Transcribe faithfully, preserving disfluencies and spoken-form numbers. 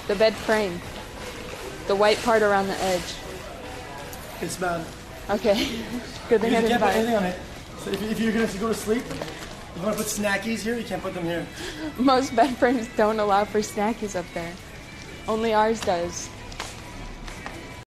The bed frame. The white part around the edge. It's bad. Okay. Good thing I You didn't can't put buy anything it. on it. So if, if you're going to go to sleep, you want to put snackies here, you can't put them here. Most bed frames don't allow for snackies up there. Only ours does.